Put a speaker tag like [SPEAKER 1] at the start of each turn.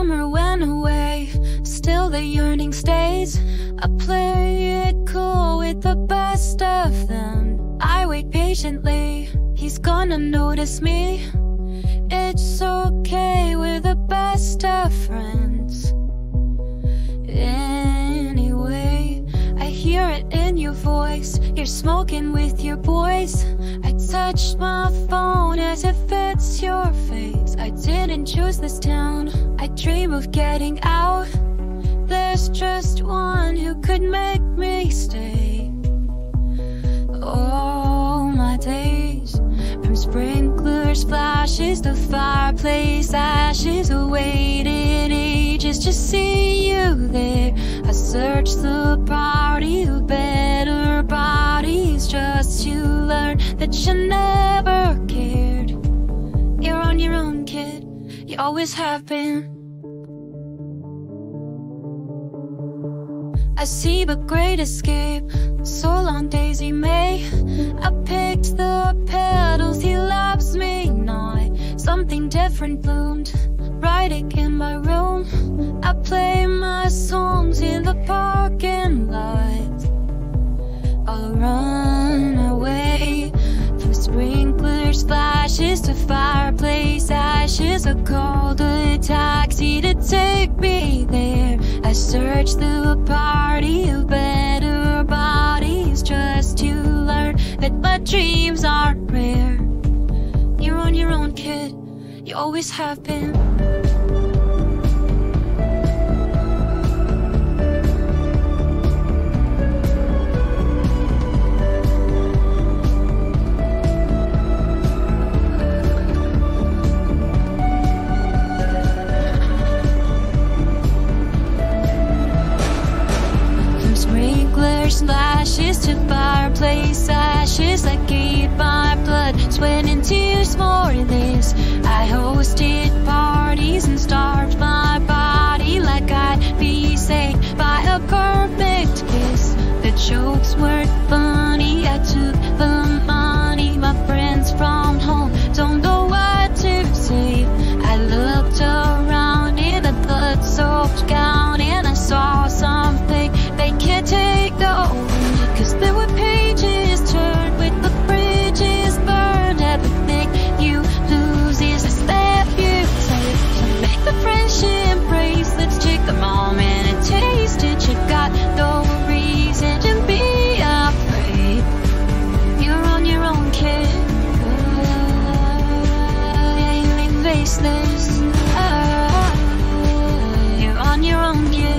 [SPEAKER 1] summer went away, still the yearning stays. I play it cool with the best of them. I wait patiently, he's gonna notice me. It's okay, we're the best of friends. Anyway, I hear it in your voice, you're smoking with your boys. I touch my phone as if it's your face. I didn't choose this town, I dream of getting out. There's just one who could make me stay. All my days, from sprinklers, flashes, to fireplace ashes, I waited ages to see you there. I searched the party of better bodies just to learn that you never cared. You're on your own, kid, you always have been. I see the great escape, so long Daisy May. I picked the petals, he loves me not. Something different bloomed, writing in my room. I play my songs in the parking lot. I'll run away from sprinklers, flashes, to fireplace ashes. I called a taxi to take me there. I searched the party of better bodies just to learn that my dreams aren't rare. You're on your own, kid, you always have been. Splashes to fireplace ashes, I gave my blood, sweat and tears for this. I hosted parties and starved my body like I'd be saved by a perfect kiss. The jokes weren't funny, I took the money. My friends from home don't know what to say. I looked around in a blood-soaked gown and I saw something they can't take away. Cause there were pages turned with the bridges burned. Everything you lose is a step you take. So make the friendship bracelets, take the moment and taste it. You got no reason to be afraid. You're on your own, kid. Yeah, you ain't face this. You're on your own, kid.